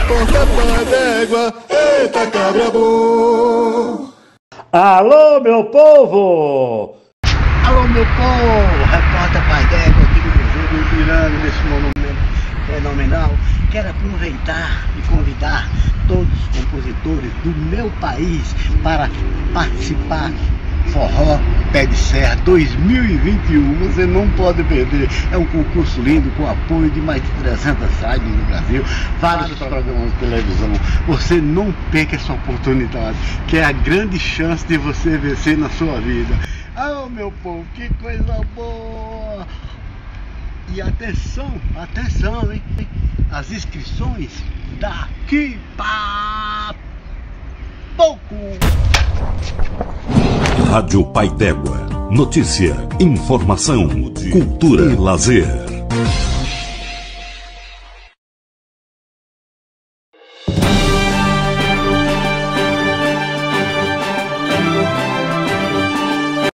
Repórter Pai d'Égua, eita cabra bom. Alô, meu povo! Alô, meu povo! Repórter Pai d'Égua aqui do Museu do Ipiranga, nesse momento fenomenal. Quero aproveitar e convidar todos os compositores do meu país para participar Forró Pé de Serra 2021, você não pode perder. É um concurso lindo com apoio de mais de 300 rádios no Brasil, vários programas de televisão. Você não perca essa oportunidade, que é a grande chance de você vencer na sua vida. Ah, meu povo, que coisa boa! E atenção, atenção, hein? As inscrições daqui para pouco. Rádio Pai d'Égua. Notícia, informação, cultura e lazer.